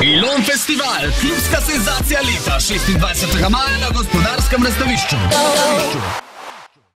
Ilon Festival, klubska senzacija leta, 26. maja na Gospodarskem razstavišču.